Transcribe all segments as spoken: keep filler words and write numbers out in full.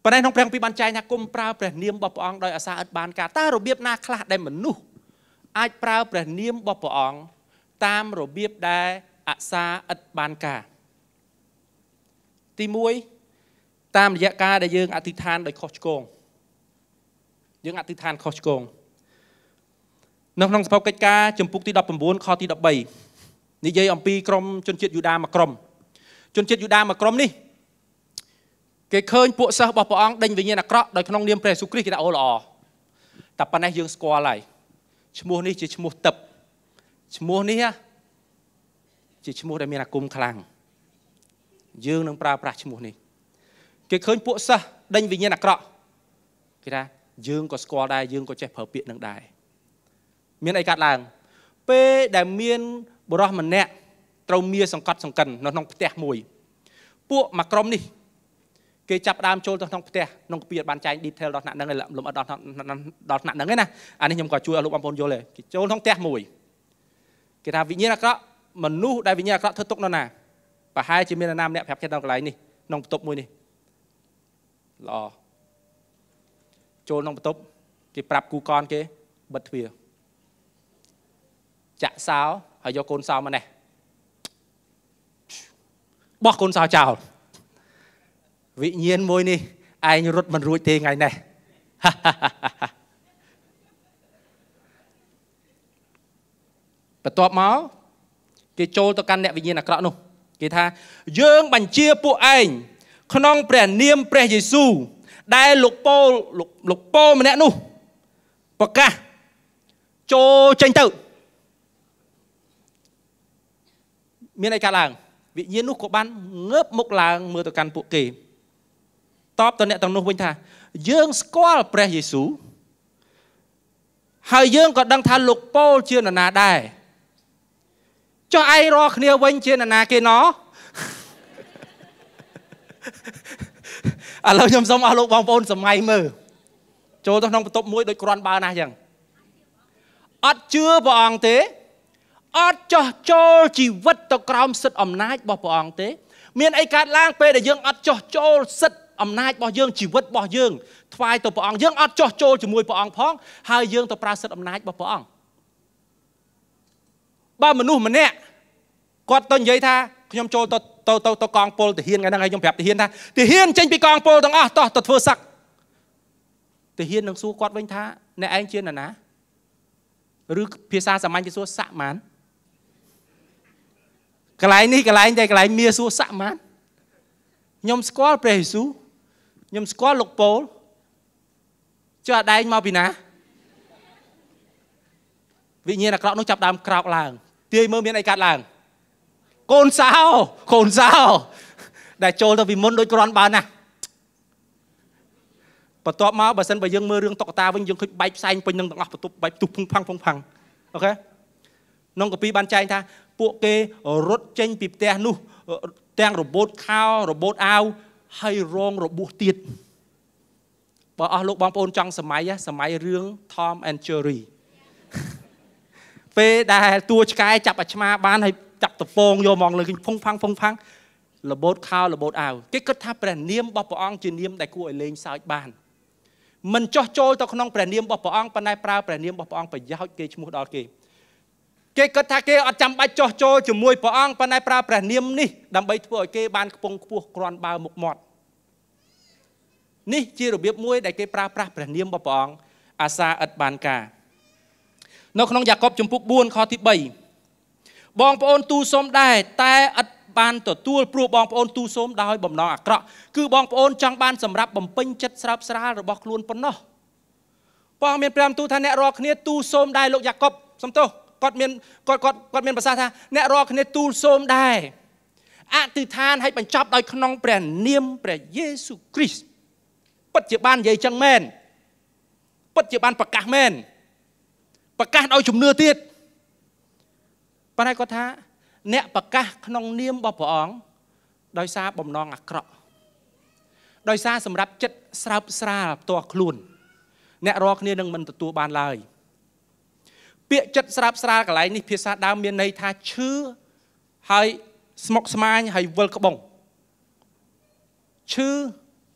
ប៉ុន្តែក្នុងព្រះគម្ពីរបានចែងថាគុំប្រើព្រះនាមរបស់ព្រះអង្គដោយអាសាឥតបានការតើរបៀបណាខ្លះដែលមនុស្សអាចប្រើព្រះនាមរបស់ព្រះអង្គតាមរបៀបដែលអាសាឥតបានការទីមួយតាមរយៈការដែលយើងអធិដ្ឋានដោយខុសឆ្គងយើងអធិដ្ឋានខុសឆ្គងនៅក្នុងសភៅកិច្ចការជំពូកទីដប់ប្រាំបួនខទីដប់បីនិយាយអំពីក្រុមជនជាតិយូដាមួយក្រុមជនជាតិយូដាមួយក្រុមនេះគេឃើញពួកសិស្សរបស់ព្រះអង្គដេញវិញ្ញាណអាក្រក់ដោយក្នុងនាមព្រះយេស៊ូវគ្រីស្ទគេថាអូល្អតែប៉ុណ្ណេះយើងស្គាល់ហើយឈ្មោះនេះជាឈ្មោះទឹកឈ្មោះនេះជាឈ្មោះដែលមានអាគមខ្លាំងយើងនឹងប្រើប្រាស់ឈ្មោះនេះគេឃើញពួកសិស្សដេញវិញ្ញាណអាក្រក់គេថាយើងក៏ស្គាល់ដែរយើងក៏ចេះប្រើពាក្យនឹងដែរមានអីកាត់ឡើងពេលដែលមានបុរសម្នាក់ត្រូវមៀសង្កត់សង្កិននៅក្នុងផ្ទះមួយពួកមួយក្រុមនេះគេចាប់ដើមចូលទៅក្នុងផ្ទះក្នុងគម្ពីរបានចែង detail ដល់ថ្នាក់ហ្នឹងឯងលំអិតដល់ដល់ថ្នាក់ហ្នឹងឯណាអានេះខ្ញុំក៏ជួយឲ្យលោកបងប្អូនយល់ដែរគេចូលក្នុងផ្ទះមួយគេថាវិញ្ញាណអាក្រក់មនុស្សដែលវិញ្ញាណអាក្រក់ធ្វើទុកនៅណាប្រហែលជាមាននរណាម្នាក់ប្រាប់គេនៅកន្លែងនេះក្នុងបន្ទប់មួយនេះល្អចូលក្នុងបន្ទប់គេប្រាប់គូកនគេបិទទ្វារចាក់សោហើយយកកូនសោមកនេះបោះកូនសោចោលវិញ្ញាណមួយនេះឯងរត់មិនរួចទេថ្ងៃនេះបន្ទាប់មកគេចូលទៅកាន់អ្នកវិញ្ញាណអាក្រក់នោះគេថាយើងបញ្ជាពួកឯងក្នុងព្រះនាមព្រះយេស៊ូវដែលលោកប៉ូលលោកប៉ូលម្នាក់នោះប្រកាសចូលចេញទៅមានអីកើតឡើងវិញ្ញាណនោះក៏បានងើបមុខឡើងមើលទៅកាន់ពួកគេតបទៅអ្នកទាំងនោះវិញថាយើងស្គាល់ព្រះយេស៊ូវហើយយើងក៏ដឹងថាលោកប៉ូលជានរណាដែរចុះឯងរកគ្នាវិញជានរណាគេណោះឥឡូវខ្ញុំសូមអស់លោកបងប្អូនសម័យមើលចូលទៅក្នុងបន្ទប់មួយដូចក្រាន់បើណាស់ចឹងអត់ជឿព្រះអង្គទេអត់ចោះចូលជីវិតទៅក្រោមសិទ្ធិអំណាចរបស់ព្រះអង្គទេមានអីកើតឡើងពេលដែលយើងអត់ចោះចូលសិទ្ធិអំណាចរបស់យើងជីវិតរបស់យើងថ្វាយទៅព្រះអង្គយើងអត់ចោះចូលជាមួយព្រះអង្គផងហើយយើងទៅប្រើសិទ្ធិអំណាចរបស់ព្រះអង្គបើមនុស្សម្នាក់គាត់ទៅនិយាយថាខ្ញុំចូលទៅទៅទៅទៅកងពលទាហានថ្ងៃហ្នឹងហើយខ្ញុំប្រាប់ទាហានថាទាហានចេញពីកងពលទាំងអស់តោះទៅធ្វើសឹកទាហាននឹងសួរគាត់វិញថាអ្នកឯងជានរណាឬភាសាសាមញ្ញគេសួរសាក់ម៉ានកន្លែងនេះកន្លែងតែកន្លែងមាសសួរសាក់ម៉ានខ្ញុំស្គាល់ព្រះយេស៊ូវខ្ញុំស្គាល់លោកប៉ូលចុះអាដែងមកពីណាវិញ្ញាណអាក្រក់នោះចាប់ដើមក្រោកឡើងទាយមើលមានអីកើតឡើងកូនសោកូនសោដែលចូលទៅពីមុនដូចក្រាន់បើណាស់បន្ទាប់មកបើសិនបើយើងមើលរឿងតុក្កតាវិញយើងឃើញបែកផ្សែងពេញនឹងទាំងអស់បន្ទប់បែកទុះភុងផាំងភុងផាំងអូខេក្នុងកាពីបានចែងថាពួកគេរត់ចេញពីផ្ទះនោះទាំងរបូតខោរបូតអាវហើយរងរបួសទៀតបើអស់លោកបងប្អូនចង់សម័យសម័យរឿង Tom and Jerry ពេលដែលតួឆ្កែចាប់អាឆ្មាបានហើយចាប់តពងយកមកលើឃើញភុងផាំងភុងផាំងរបូតខោរបូតអាវគេគិតថាព្រះនាមរបស់ព្រះអង្គជានាមដែលគួរឲ្យលេងសើចបានមិនចោះចូលទៅក្នុងព្រះនាមរបស់ព្រះអង្គប៉ុន្តែប្រើព្រះនាមរបស់ព្រះអង្គប្រយោជន៍គេឈ្មោះដល់គេគេគិតថាគេអត់ចាំបាច់ចោះចូលជាមួយព្រះអង្គប៉ុន្តែប្រើព្រះនាមនេះដើម្បីធ្វើឲ្យគេបានខ្ពង់ខ្ពស់គ្រាន់បើមុខមាត់នេះជារបៀបមួយដែលគេប្រើប្រាស់ព្រះនាមរបស់ព្រះអង្គអាសាឥតបានការនៅក្នុងយ៉ាកុបជំពូកបួនខទីបីបងប្អូនទូលសូមដែរតែឥតបានទទួលព្រោះបងប្អូនទូលសូមដោយបំណងអាក្រក់គឺបងប្អូនចង់បានសម្រាប់បំពេញចិត្តស្រើបស្រាលរបស់ខ្លួនប៉ុណ្ណោះព្រះមានព្រះបន្ទូលថាអ្នករាល់គ្នាទូលសូមដែរលោកយ៉ាកុបសំទោសគាត់មានគាត់គាត់គាត់មានប្រសាសន៍ថាអ្នករាល់គ្នាទូលសូមដែរអធិដ្ឋានឲ្យបញ្ចប់ដោយក្នុងព្រះនាមព្រះយេស៊ូវគ្រីស្ទពិតជាបាននិយាយចឹងមែនពិតជាបានប្រកាសមែនប្រកាសដោយជំនឿទៀតប៉ុន្តែគាត់ថាអ្នកប្រកាសក្នុងនាមរបស់ព្រះអង្គដោយសារបំណងអាក្រក់ដោយសារសម្រាប់ចិត្តស្រើបស្រាលផ្ទាល់ខ្លួនអ្នករាល់គ្នានឹងមិនទទួលបានឡើយពាក្យចិត្តស្រើបស្រាលកន្លែងនេះភាសាដើមមានន័យថាឈឺហើយស្មុកស្មាញហើយវិលក្បងឈឺ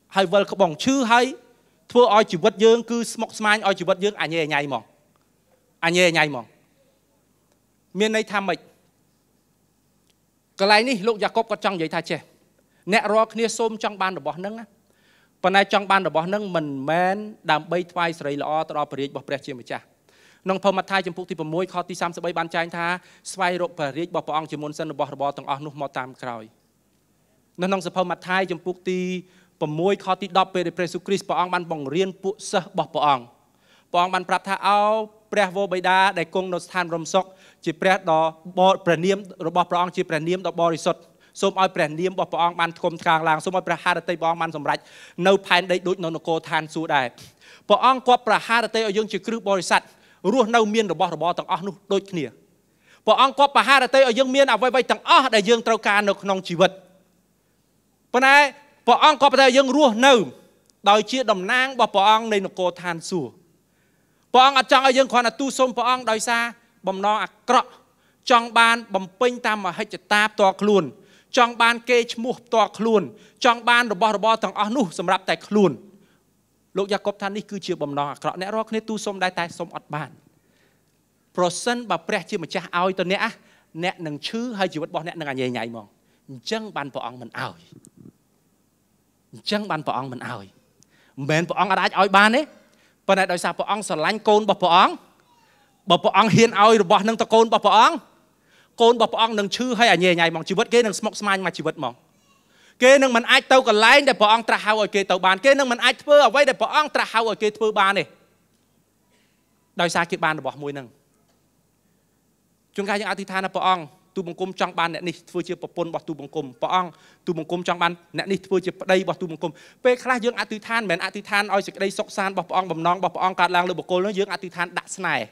ហើយវិលក្បងឈឺហើយធ្វើឲ្យជីវិតយើងគឺស្មុគស្មាញឲ្យជីវិតយើងអញេអញ៉ៃហ្មងអញេអញ៉ៃហ្មងមានន័យថាម៉េចកន្លែងនេះលោកយ៉ាកុបគាត់ចង់និយាយថាចេះអ្នករាល់គ្នាសូមចង់បានរបស់នឹងប៉ុន្តែចង់បានរបស់នឹងមិនមែនដើម្បីថ្វាយសេរីល្អទៅដល់ព្រះរាជរបស់ព្រះជាម្ចាស់ក្នុងផម៉ាថាយចំពុកទី6ខទីសាមសិបបីបានចែងថាស្វែងរកព្រះរាជរបស់ព្រះអង្គជាមុនសិនរបស់របរទាំងអស់នោះមកតាមក្រោយនៅក្នុងសភៅម៉ាថាយចំពុកទី6ខទីដប់ពេលដែលព្រះយេស៊ូវគ្រីស្ទព្រះអង្គបានបង្រៀនពួកសិស្សរបស់ព្រះអង្គព្រះអង្គបានប្រាប់ថាអោព្រះវរបិតាដែលគង់នៅស្ថានរំសុខជាព្រះដ៏បរិព្រះនាមរបស់ព្រះអង្គជាព្រះនាមដ៏បរិសុទ្ធសូមឲ្យព្រះនាមរបស់ព្រះអង្គបានថ្កុំថ្កាងឡើងសូមឲ្យព្រះハរតីព្រះអង្គបានសម្រេចនៅផែនដីដូចនៅនគរឋានសួគ៌ដែរព្រះអង្គគាត់ព្រះハរតីឲ្យយើងជាគ្រឹះបរិស័ទរស់នៅមានរបស់របរទាំងអស់នោះដូចគ្នាព្រះអង្គគាត់ព្រះハរតីឲ្យយើងមានអ្វីៗទាំងអស់ដែលយើងត្រូវការនៅក្នុងជីវិតប៉ុន្តែព្រះអង្គគាត់ប្រែឲ្យយើងរស់នៅដោយជាតំណាងរបស់ព្រះអង្គនៃនគរឋានសួគ៌ព្រះអង្គអត់ចង់ឲ្យយើងគ្រាន់តែទូលសូមព្រះអង្គដោយសារបំណងអាក្រក់ចង់បានបំពេញតាមមហិច្ឆតាផ្ទាល់ខ្លួនចង់បានគេឈ្មោះផ្ទាល់ខ្លួនចង់បានរបស់របរទាំងអស់នោះសម្រាប់តែខ្លួនលោកយ៉ាកុបថានេះគឺជាបំណងអាក្រក់អ្នករាល់គ្នាទូលសូមដែរតែសូមអត់បានប្រសិនបើព្រះជាម្ចាស់ឲ្យទៅអ្នកអ្នកនឹងឈឺហើយជីវិតរបស់អ្នកនឹងអញញ៉ៃហ្មងអញ្ចឹងបានព្រះអង្គមិនឲ្យអញ្ចឹងបានព្រះអង្គមិនឲ្យមិនមែនព្រះអង្គអាចឲ្យបានទេប៉ុន្តែដោយសារព្រះអង្គស្រឡាញ់កូនរបស់ព្រះអង្គបើព្រះអង្គហ៊ានឲ្យរបស់នឹងទៅកូនរបស់ព្រះអង្គកូនរបស់ព្រះអង្គនឹងឈឺហើយអញញ៉ៃហ្មងជីវិតគេនឹងស្មុគស្មាញមកជីវិតហ្មងគេនឹងមិនអាចទៅកន្លែងដែលព្រះអង្គត្រាស់ហៅឲ្យគេទៅបានគេនឹងមិនអាចធ្វើអ្វីដែលព្រះអង្គត្រាស់ហៅឲ្យគេធ្វើបានទេដោយសារគេបានរបស់មួយហ្នឹងជួនកាលយើងអធិដ្ឋានថាព្រះអង្គទូបង្គំចង់បានអ្នកនេះធ្វើជាប្រពន្ធរបស់ទូបង្គំព្រះអង្គទូបង្គំចង់បានអ្នកនេះធ្វើជាប្តីរបស់ទូបង្គំពេលខ្លះយើងអធិដ្ឋានមិនមែនអធិដ្ឋានឲ្យសេចក្តីសុខសាន្តរបស់ព្រះអង្គបំណងរបស់ព្រះអង្គកើតឡើងលើបុគ្គលនោះយើងអធិដ្ឋានដាក់ស្នេហ៍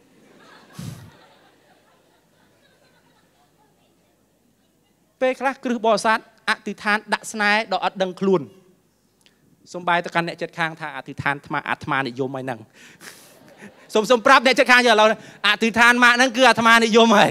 ពេលខ្លះគ្រឹះបរិស័ទអធិដ្ឋានដាក់ស្នេហ៍ដល់អត់ដឹងខ្លួនសូម្បីតែកាន់អ្នកចិត្តខាងថាអធិដ្ឋានអាត្មាអាត្មានិយមហើយហ្នឹងសូមសូមប្រាប់អ្នកចិត្តខាងយើងឥឡូវអធិដ្ឋានម៉ាក់ហ្នឹងគឺអាត្មានិយមហើយ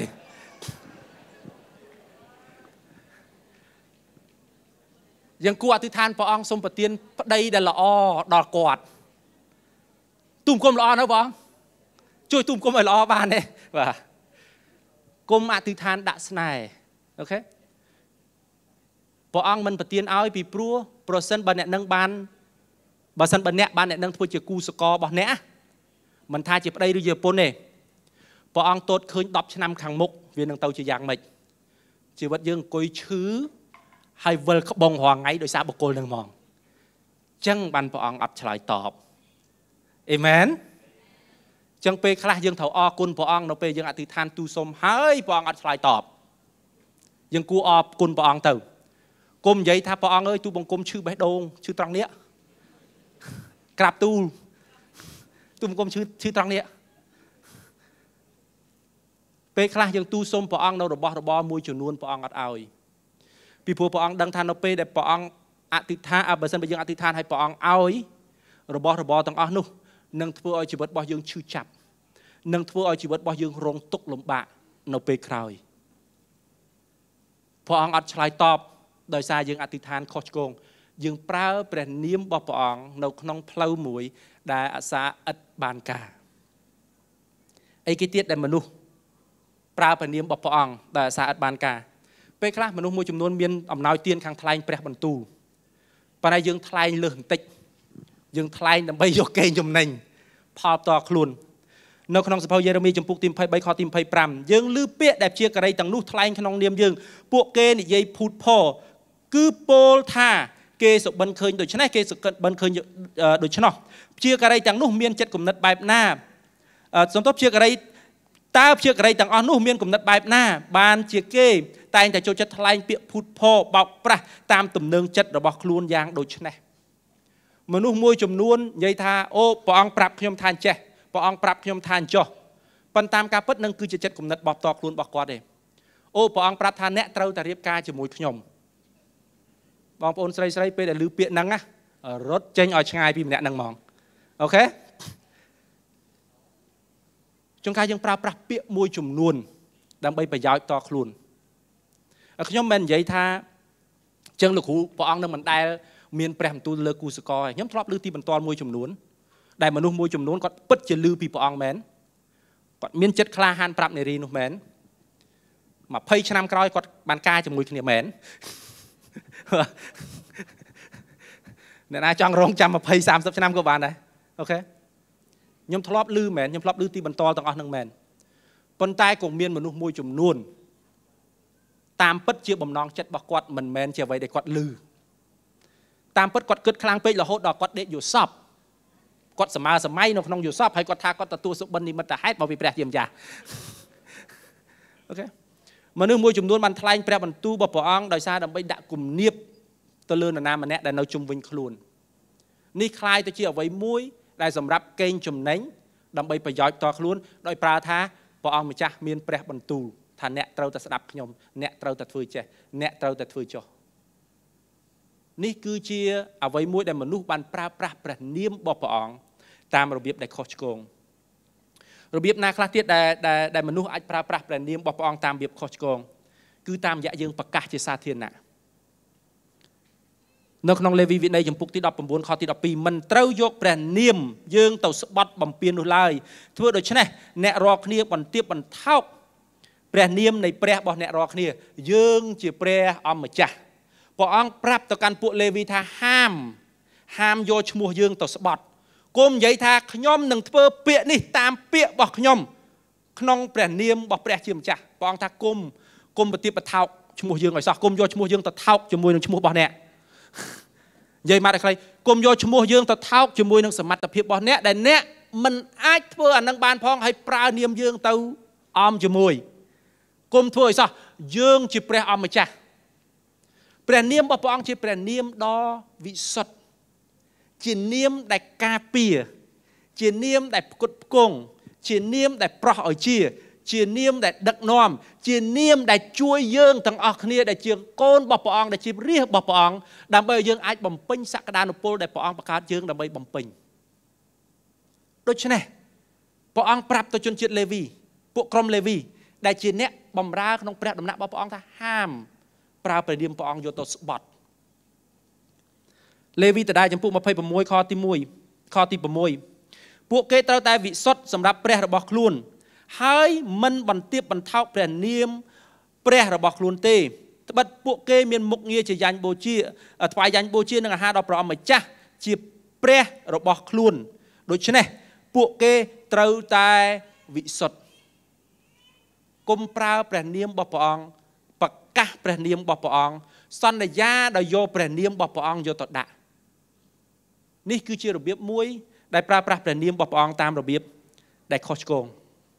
យើងគួរអធិដ្ឋានព្រះអង្គសូមប្រទានប្តីដែលល្អដល់គាត់ទូមគុំល្អណាស់បងជួយទូមគុំឲ្យល្អបានទេបាទគុំអធិដ្ឋានដាក់ស្នេហ៍អូខេព្រះអង្គមិនប្រទានឲ្យពីព្រោះប្រសិនបើអ្នកនឹងបានបើសិនបើអ្នកបានអ្នកនឹងធ្វើជាគូសកលរបស់អ្នកមិនថាជាប្តីឬជាប្រពន្ធទេព្រះអង្គទតឃើញដប់ឆ្នាំខាងមុខវានឹងទៅជាយ៉ាងម៉េចជីវិតយើងអង្គុយឈឺហើយវិលក្បងរាល់ថ្ងៃដោយសារបុគ្គលនឹងហ្មងអញ្ចឹងបានព្រះអង្គអត់ឆ្លើយតបអេមែនអញ្ចឹងពេលខ្លះយើងត្រូវអរគុណព្រះអង្គនៅពេលយើងអធិដ្ឋានទូលសុំហើយព្រះអង្គអត់ឆ្លើយតបយើងគួរអរគុណព្រះអង្គទៅគុំនិយាយថាព្រះអង្គអើយទូបង្គំឈឺបេះដូងឈឺត្រង់នេះក្រាបទូលទូបង្គំឈឺឈឺត្រង់នេះពេលខ្លះយើងទូលសុំព្រះអង្គនៅរបស់របរមួយចំនួនព្រះអង្គអត់ឲ្យពីព្រោះព្រះអង្គដឹងថានៅពេលដែលព្រះអង្គអធិដ្ឋានបើសិនបើយើងអធិដ្ឋានឲ្យព្រះអង្គឲ្យរបស់របរទាំងអស់នោះនឹងធ្វើឲ្យជីវិតរបស់យើងឈឺចាប់នឹងធ្វើឲ្យជីវិតរបស់យើងរងទុក្ខលំបាកនៅពេលក្រោយព្រះអង្គអត់ឆ្លើយតបដោយសារយើងអធិដ្ឋានខុសឆ្គងយើងប្រើព្រះនាមរបស់ព្រះអង្គនៅក្នុងផ្លូវមួយដែលអាសាឥតបានការអីគេទៀតដែលមនុស្សប្រើព្រះនាមរបស់ព្រះអង្គដែលអាសាឥតបានការពេលខ្លះមនុស្សមួយចំនួនមានអំណោយទានខាងថ្លែងព្រះបន្ទូលប៉ុន្តែយើងថ្លែងលើសបន្តិចយើងថ្លែងដើម្បីយកកេរចំណេញផលតខ្លួននៅក្នុងសភៅយេរេមីចំពុកទីยี่สิบสามខទីยี่สิบห้าយើងឮពាក្យដែលជាការីទាំងនោះថ្លែងក្នុងនាមយើងពួកគេនិយាយភូតផលគឺពោលថាគេសុបិនឃើញដូច្នេះគេសុបិនឃើញដូច្នោះជាការីទាំងនោះមានចិត្តគំនិតបែបណាសំទោសជាការីតើជាការីទាំងអស់នោះមានគំនិតបែបណាបានជាគេតែងតែចូលចិត្តថ្លែងពាក្យភូតផលបោកប្រាស់តាមទំនឹងចិត្តរបស់ខ្លួនយ៉ាងដូចនេះមនុស្សមួយចំនួននិយាយថាអូព្រះអង្គប្រាប់ខ្ញុំថាអញ្ចេះព្រះអង្គប្រាប់ខ្ញុំថាអញ្ចោះប៉ុន្តែតាមការពិតនឹងគឺជាចិត្តគំនិតរបស់តខ្លួនរបស់គាត់ទេអូព្រះអង្គប្រាប់ថាអ្នកត្រូវតែរៀបការជាមួយខ្ញុំបងប្អូនស្រីស្រីពេលដែលឮពាក្យហ្នឹងណារត់ចេញឲ្យឆ្ងាយពីម្នាក់ហ្នឹងហ្មងអូខេជួនកាលយើងប្រើប្រាស់ពាក្យមួយចំនួនដើម្បីប្រយោជន៍តខ្លួនខ្ញុំមិននិយាយថាចឹងលោកគ្រូព្រះអង្គនឹងមិនដែលមានព្រះបន្ទូលលើគូសកលខ្ញុំធ្លាប់ឮទីបន្ទាល់មួយចំនួនដែលមនុស្សមួយចំនួនគាត់ពិតជាឮពីព្រះអង្គមែនគាត់មានចិត្តក្លាហានប្រាប់នារីនោះមែន20ឆ្នាំក្រោយគាត់បានការជាមួយគ្នាមែនអ្នកណាចង់រងចាំ20 30ឆ្នាំក៏បានដែរអូខេខ្ញុំធ្លាប់ឮមែនខ្ញុំធ្លាប់ឮទីបន្ទាល់ទាំងអស់នឹងមែនប៉ុន្តែក៏មានមនុស្សមួយចំនួនតាមពិតជាបំណងចិត្តរបស់គាត់មិនមែនជាអ្វីដែលគាត់ឮតាមពិតគាត់គិតខ្លាំងពេករហូតដល់គាត់ដេកយល់សពគាត់សម័យសម័យនៅក្នុងយល់សពហើយគាត់ថាគាត់ទទួលសុបិននិមិត្តហេតុមកពីព្រះជាម្ចាស់អូខេមនុស្សមួយចំនួនបានថ្លែងព្រះបន្ទូលរបស់ព្រះអង្គដោយសារដើម្បីដាក់គំនាបទៅលើនរណាម្នាក់ដែលនៅជុំវិញខ្លួននេះคล้ายទៅជាអ្វីមួយដែលសម្រាប់កេងចំណេញដើម្បីប្រយោជន៍តខ្លួនដោយប្រើថាព្រះអង្គម្ចាស់មានព្រះបន្ទូលថាអ្នកត្រូវតែស្ដាប់ខ្ញុំអ្នកត្រូវតែធ្វើចេះអ្នកត្រូវតែធ្វើចុះនេះគឺជាអ្វីមួយដែលមនុស្សបានប្រើប្រាស់ព្រះនាមរបស់ព្រះអង្គតាមរបៀបដែលខុសឆ្គងរបៀបណាខ្លះទៀតដែលដែលមនុស្សអាចប្រើប្រាស់ព្រះនាមរបស់ព្រះអង្គតាមរបៀបខុសឆ្គងគឺតាមរយៈយើងប្រកាសជាសាធារណៈនៅក្នុងលេវីវិន័យចំពុកទីដប់ប្រាំបួនខទីដប់ពីរមិនត្រូវយកព្រះនាមយើងទៅស្បត់បំពាននោះឡើយធ្វើដូច្នេះអ្នករាល់គ្នាបន្ទាបបន្ថោកព្រះនាមនៃព្រះរបស់អ្នករាល់គ្នាយើងជាព្រះអម្ចាស់ព្រះអង្គប្រាប់ទៅកាន់ពួកលេវីថាហាមហាមយកឈ្មោះយើងទៅស្បត់គុំនិយាយថាខ្ញុំនឹងធ្វើពាក្យនេះតាមពាក្យរបស់ខ្ញុំក្នុងព្រះនាមរបស់ព្រះជាម្ចាស់ព្រះអង្គថាគុំគុំបន្ទាបបន្ថោកឈ្មោះយើងឲ្យសោះគុំយកឈ្មោះយើងទៅថោកជាមួយនឹងឈ្មោះរបស់អ្នកនិយាយមកតែខ្លីគុំយកឈ្មោះយើងទៅថោកជាមួយនឹងសមត្ថភាពរបស់អ្នកដែលអ្នកមិនអាចធ្វើអានឹងបានផងហើយប្រើនាមយើងទៅអមជាមួយគុំធ្វើឲ្យសោះយើងជាព្រះអម្ចាស់ព្រះនាមរបស់ព្រះអង្គជាព្រះនាមដ៏វិសុទ្ធជានាមដែលការពារជានាមដែលផ្គត់ផ្គង់ជានាមដែលប្រោះឲ្យជាជានាមដែលដឹកនាំជានាមដែលជួយយើងទាំងអស់គ្នាដែលជាកូនរបស់ព្រះអង្គដែលជារាជរបស់ព្រះអង្គដើម្បីឲ្យយើងអាចបំពេញសក្តានុពលដែលព្រះអង្គបង្កើតយើងដើម្បីបំពេញដូច្នេះព្រះអង្គប្រាប់ទៅជនជាតិលេវីពួកក្រុមលេវីដែលជាអ្នកបម្រើក្នុងព្រះដំណាក់របស់ព្រះអង្គថាហាមប្រើព្រះនាមព្រះអង្គយកទៅស្បត់លេវីតដែលចំពុកยี่สิบหกខទីមួយខទីหกពួកគេត្រូវតែវិសុទ្ធសម្រាប់ព្រះរបស់ខ្លួនហើយមិនបន្ទាបបន្ថោកព្រះនាមព្រះរបស់ខ្លួនទេត្បិតពួកគេមានមុខងារជាយ៉ាញ់បូជាថ្វាយយ៉ាញ់បូជានិងអាហារដល់ព្រះអម្ចាស់ជាព្រះរបស់ខ្លួនដូច្នេះពួកគេត្រូវតែវិសុទ្ធគុំប្រើព្រះនាមរបស់ព្រះអង្គប្រកាសព្រះនាមរបស់ព្រះអង្គសន្យាដោយយកព្រះនាមរបស់ព្រះអង្គយកទៅដាក់នេះគឺជារបៀបមួយដែលប្រើប្រាស់ព្រះនាមរបស់ព្រះអង្គតាមរបៀបដែលខុសឆ្គង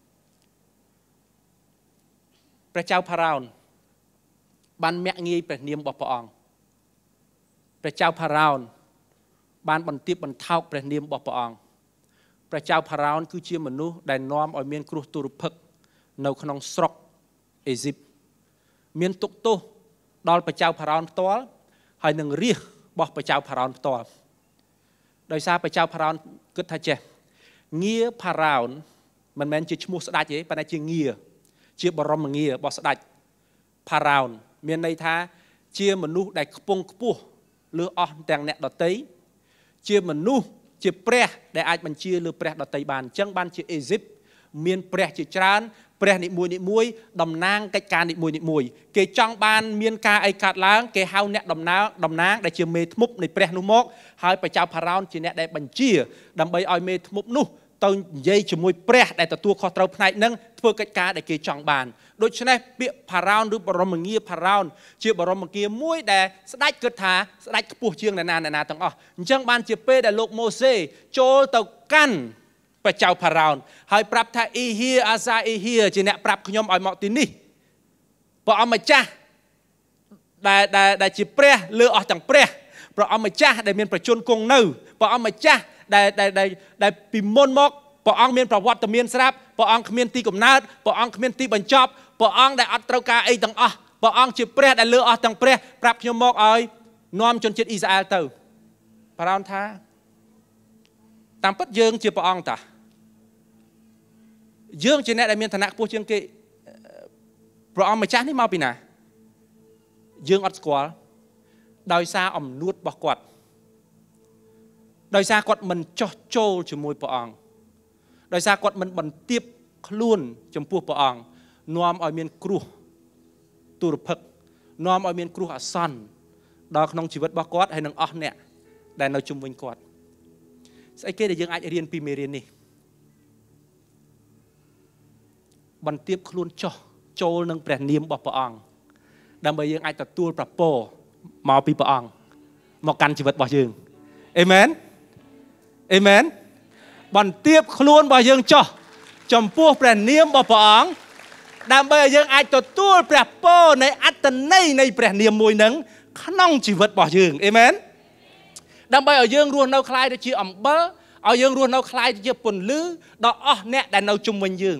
ព្រះចៅផារ៉ោនបានមាក់ងាយព្រះនាមរបស់ព្រះអង្គព្រះចៅផារ៉ោនបានបន្ទាបបន្ថោកព្រះនាមរបស់ព្រះអង្គព្រះចៅផារ៉ោនគឺជាមនុស្សដែលនាំឲ្យមានគ្រោះទុរភិក្សនៅក្នុងស្រុកអេស៊ីបមានទុក្ខទោសដល់ព្រះចៅផារ៉ោនផ្ទាល់ហើយនឹងរាជរបស់ព្រះចៅផារ៉ោនផ្ទាល់ដោយសារព្រះចៅផារ៉ោនគិតថាចេះងារផារ៉ោនមិនមែនជាឈ្មោះស្ដេចទេប៉ុន្តែជាងារជាបរមងាររបស់ស្ដេចផារ៉ោនមានន័យថាជាមនុស្សដែលខ្ពង់ខ្ពស់លើអស់ទាំងអ្នកដតីជាមនុស្សជាព្រះដែលអាចបញ្ជាលើព្រះដតីបានអញ្ចឹងបានជាអេស៊ីបមានព្រះជាច្រើនព្រះនិមួយនិមួយតំណាងកិច្ចការនិមួយនិមួយគេចង់បានមានការអីកាត់ឡើងគេហៅអ្នកតំណាងតំណាងដែលជាមេធ្មប់នៃព្រះនោះមកហើយព្រះចៅផារ៉ោនជាអ្នកដែលបញ្ជាដើម្បីឲ្យមេធ្មប់នោះទៅនិយាយជាមួយព្រះដែលទទួលខុសត្រូវផ្នែកហ្នឹងធ្វើកិច្ចការដែលគេចង់បានដូច្នេះពាក្យផារ៉ោនឬបរមងារផារ៉ោនជាបរមងារមួយដែលស្ដេចគិតថាស្ដេចខ្ពស់ជាងអ្នកណាអ្នកណាទាំងអស់អញ្ចឹងបានជាពេលដែលលោកម៉ូសេចូលទៅកាន់ព្រះចៅផារ៉ោនហើយប្រាប់ថាអ៊ីហៀអាសាអ៊ីហៀជាអ្នកប្រាប់ខ្ញុំឲ្យមកទីនេះព្រះអម្ចាស់ដែលដែលដែលជាព្រះលើអស់ទាំងព្រះព្រះអម្ចាស់ដែលមានប្រជញ្ញគង់នៅព្រះអម្ចាស់ដែលដែលដែលពីមុនមកព្រះអង្គមានប្រវត្តិមានស្រាប់ព្រះអង្គគ្មានទីកំណើតព្រះអង្គគ្មានទីបញ្ចប់ព្រះអង្គដែលអត់ត្រូវការអីទាំងអស់ព្រះអង្គជាព្រះដែលលើអស់ទាំងព្រះប្រាប់ខ្ញុំមកឲ្យនាំជនជាតិអ៊ីស្រាអែលទៅផារ៉ោនថាតាមពិតយើងជាព្រះអង្គតាយើងជាអ្នកដែលមានឋានៈខ្ពស់ជាងគេព្រះអង្គម្ចាស់នេះមកពីណាយើងអត់ស្គាល់ដោយសារអំនួតរបស់គាត់ដោយសារគាត់មិនចោះចូលជាមួយព្រះអង្គដោយសារគាត់មិនបន្ទាបខ្លួនចំពោះព្រះអង្គនាំឲ្យមានគ្រោះទុរភិក្សនាំឲ្យមានគ្រោះអាសន្នដល់ក្នុងជីវិតរបស់គាត់ហើយនឹងអស់អ្នកដែលនៅជុំវិញគាត់ស្អីគេដែលយើងអាចរៀនពីមេរៀននេះបន្ទាបខ្លួនចោះចូលនឹងព្រះនាមរបស់ព្រះអង្គដើម្បីយើងអាចទទួលប្រពរមកពីព្រះអង្គមកកាន់ជីវិតរបស់យើងអេមែនអេមែនបន្ទាបខ្លួនរបស់យើងចោះចំពោះព្រះនាមរបស់ព្រះអង្គដើម្បីឲ្យយើងអាចទទួលព្រះពរនៃអត្តន័យនៃព្រះនាមមួយនឹងក្នុងជីវិតរបស់យើងអេមែនដើម្បីឲ្យយើងរស់នៅខ្លាយទៅជាអំបិលឲ្យយើងរស់នៅខ្លាយទៅជាពន្លឺដល់អស់អ្នកដែលនៅជុំវិញយើង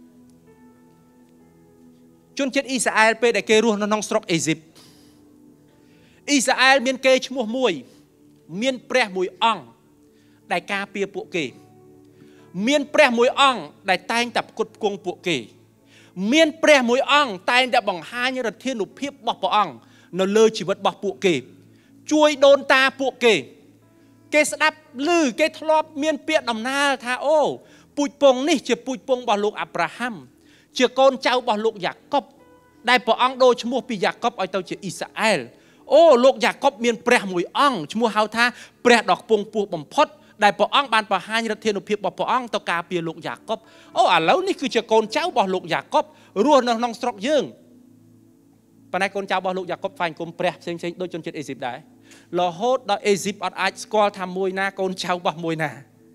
ជនជាតិអ៊ីស្រាអែលពេលដែលគេរស់នៅក្នុងស្រុកអេស៊ីបអ៊ីស្រាអែលមានគេឈ្មោះមួយមានព្រះមួយអង្គដែលការពារពួកគេមានព្រះមួយអង្គដែលតែងតែផ្គត់ផ្គង់ពួកគេមានព្រះមួយអង្គតែងតែបង្ហាញឫទ្ធានុភាពរបស់ព្រះអង្គនៅលើជីវិតរបស់ពួកគេជួយដូនតាពួកគេគេស្ដាប់ឮគេធ្លាប់មានពាក្យដំណើរថាអូពូជពងនេះជាពូជពងរបស់លោកអាប់រ៉ាហាំជាកូនចៅរបស់លោកយ៉ាកុបដែលព្រះអង្គដូរឈ្មោះពីយ៉ាកុបឲ្យទៅជាអ៊ីស្រាអែលអូលោកយ៉ាកុបមានព្រះមួយអង្គឈ្មោះហៅថាព្រះដ៏ខ្ពង់ខ្ពស់បំផុតដែលព្រះអង្គបានបង្ហាញឫទ្ធានុភាពរបស់ព្រះអង្គទៅការពារលោកយ៉ាកុបអូឥឡូវនេះគឺជាកូនចៅរបស់លោកយ៉ាកុបរស់នៅក្នុងស្រុកយើងប៉ុន្តែកូនចៅរបស់លោកយ៉ាកុបថ្វាយគុំព្រះផ្សេងផ្សេងដូចជនជាតិអេស៊ីបដែររហូតដល់អេស៊ីបអត់អាចស្គាល់ថាមួយណាកូនចៅរបស់មួយណា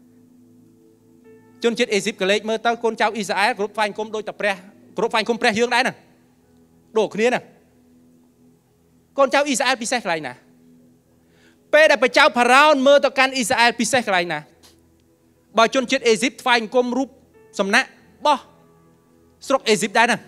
ជនជាតិអេស៊ីបក៏លេចមើលទៅកូនចៅអ៊ីស្រាអែលគ្រប់ថ្វាយគុំដូចតែព្រះគ្រប់ថ្វាយគុំព្រះយើងដែរណាដូចគ្នាណាកូនចៅអ៊ីស្រាអែលពិសេសកន្លែងណាពេលដែលព្រះចៅផារ៉ោនមើលទៅកាន់អ៊ីស្រាអែលពិសេសកន្លែងណាបើជនជាតិអេស៊ីបថ្វាយគុំរូបសំណាក់បោះស្រុកអេស៊ីបដែរណា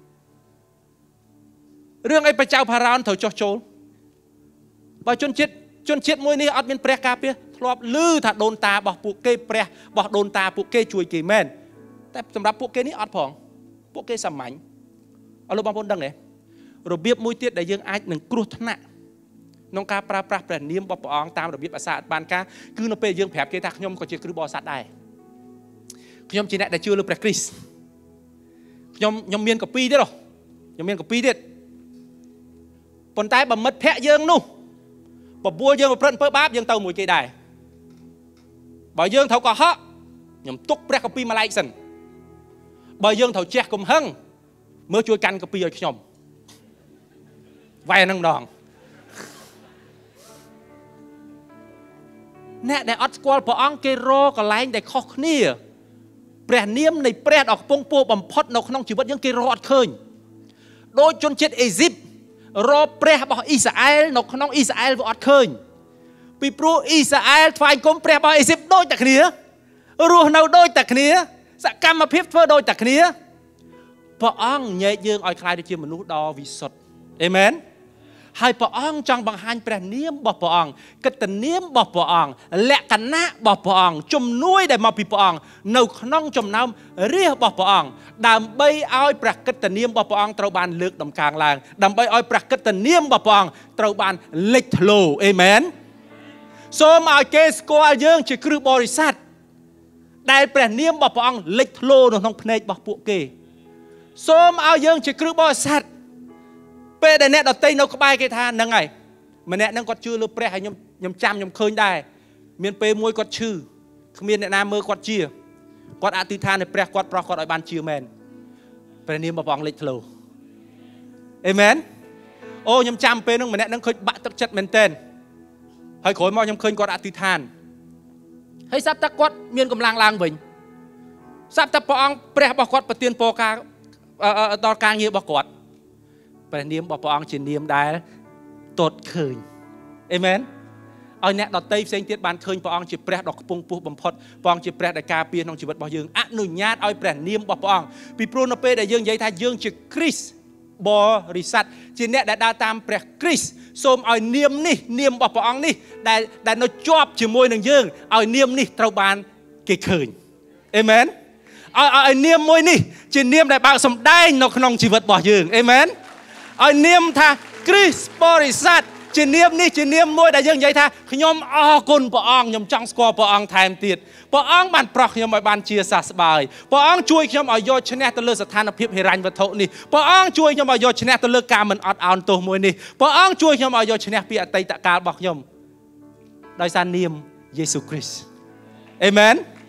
រឿងអីព្រះចៅផារ៉ោនត្រូវចោះចូលបើជនជាតិជនជាតិមួយនេះអត់មានព្រះការពារធ្លាប់ឮថាដូនតារបស់ពួកគេព្រះរបស់ដូនតាពួកគេជួយគេមែនតែសម្រាប់ពួកគេនេះអត់ផងពួកគេសាមញ្ញអរលោកបងប្អូនដឹងទេរបៀបមួយទៀតដែលយើងអាចនឹងគ្រោះថ្នាក់ក្នុងការប្រើប្រាស់ព្រះនាមរបស់ព្រះអង្គតាមរបៀបអាសាអត់បានការគឺនៅពេលយើងប្រាប់គេថាខ្ញុំក៏ជាគ្រឹះបរិស័ទដែរខ្ញុំជាអ្នកដែលជឿលើព្រះគ្រីស្ទខ្ញុំខ្ញុំមានកពីទៀតហ៎ខ្ញុំមានកពីទៀតប៉ុន្តែបើមិត្តភក្តិយើងនោះបបួលយើងប្រព្រឹត្តអំពើបាបយើងទៅមួយគេដែរបើយើងត្រូវកុហកខ្ញុំទុកព្រះកពីម្លែកសិនបើយើងត្រូវជះកំហឹងមើលជួយកាន់កពីឲ្យខ្ញុំវាយហ្នឹងម្ដងអ្នកដែលអត់ស្គាល់ព្រះអង្គគេរកកន្លែងដែលខុសគ្នាព្រះនាមនៃព្រះដ៏ខ្ពង់ខ្ពស់បំផុតនៅក្នុងជីវិតយើងគេរកអត់ឃើញដោយជនជាតិអេស៊ីបរកព្រះរបស់អ៊ីស្រាអែលនៅក្នុងអ៊ីស្រាអែលវាអត់ឃើញពីព្រោះអ៊ីស្រាអែលថ្វាយគុំព្រះរបស់អេស៊ីបដូចតែគ្នារស់នៅដូចតែគ្នាសកម្មភាពធ្វើដូចតែគ្នាព្រះអង្គញែកយើងឲ្យខ្លាយទៅជាមនុស្សដ៏វិសុទ្ធអេមែនហើយព្រះអង្គចង់បង្ហាញព្រះនាមរបស់ព្រះអង្គកិត្តិនាមរបស់ព្រះអង្គលក្ខណៈរបស់ព្រះអង្គជំនួយដែលមកពីព្រះអង្គនៅក្នុងចំណោមរាជរបស់ព្រះអង្គដើម្បីឲ្យព្រះកិត្តិនាមរបស់ព្រះអង្គត្រូវបានលើកដំកើងឡើងដើម្បីឲ្យព្រះកិត្តិនាមរបស់ព្រះអង្គត្រូវបានលេចធ្លោអេមែនសូមឲ្យគេស្គាល់យើងជាគ្រឹះបរិស័ទដែលព្រះនាមរបស់ព្រះអង្គលេចធ្លោនៅក្នុងភ្នែករបស់ពួកគេសូមឲ្យយើងជាគ្រឹះបរិស័ទពេលដែលអ្នកដទៃនៅក្បែរគេថាហ្នឹងហើយម្នាក់ហ្នឹងគាត់ជឿលើព្រះហើយខ្ញុំខ្ញុំចាំខ្ញុំឃើញដែរមានពេលមួយគាត់ឈឺគ្មានអ្នកណាមើលគាត់ជាគាត់អធិដ្ឋានឲ្យព្រះគាត់ប្រោះគាត់ឲ្យបានជាមែនព្រះនាមរបស់ព្រះអង្គលេចធ្លោអេមែនអូខ្ញុំចាំពេលហ្នឹងម្នាក់ហ្នឹងឃើញបាក់ទឹកចិត្តមែនទែនហើយក្រោយមកខ្ញុំឃើញគាត់អធិដ្ឋានហើយស្រាប់តែគាត់មានកម្លាំងឡើងវិញស្រាប់តែព្រះអង្គព្រះរបស់គាត់ប្រទានពរការដល់ការងាររបស់គាត់ព្រះនាមរបស់ព្រះអង្គជានាមដែលទតឃើញអេមែនឲ្យអ្នកដទៃផ្សេងទៀតបានឃើញព្រះអង្គជាព្រះដ៏ខ្ពង់ខ្ពស់បំផុតព្រះអង្គជាព្រះដែលការពារក្នុងជីវិតរបស់យើងអនុញ្ញាតឲ្យព្រះនាមរបស់ព្រះអង្គពីព្រោះនៅពេលដែលយើងនិយាយថាយើងជាគ្រីស្ទបរិស័ទជាអ្នកដែលដើរតាមព្រះគ្រីស្ទសូមឲ្យនាមនេះនាមរបស់ព្រះអង្គនេះដែលដែលនៅជាប់ជាមួយនឹងយើងឲ្យនាមនេះត្រូវបានគេឃើញអេមែនឲ្យឲ្យនាមមួយនេះជានាមដែលបើកសម្ដែងនៅក្នុងជីវិតរបស់យើងអេមែនឲ្យនាមថាគ្រីស្ទបរិស័ទជានាមនេះជានាមមួយដែលយើងនិយាយថាខ្ញុំអរគុណព្រះអង្គខ្ញុំចង់ស្គាល់ព្រះអង្គថែមទៀតព្រះអង្គបានប្រោះខ្ញុំឲ្យបានជាសះស្បើយព្រះអង្គជួយខ្ញុំឲ្យយកឈ្នះទៅលើស្ថានភាពហិរញ្ញវត្ថុនេះព្រះអង្គជួយខ្ញុំឲ្យយកឈ្នះទៅលើការមិនអត់ឱនទោសមួយនេះព្រះអង្គជួយខ្ញុំឲ្យយកឈ្នះពីអតីតកាលរបស់ខ្ញុំដោយសារនាមយេស៊ូវគ្រីស្ទអេមែន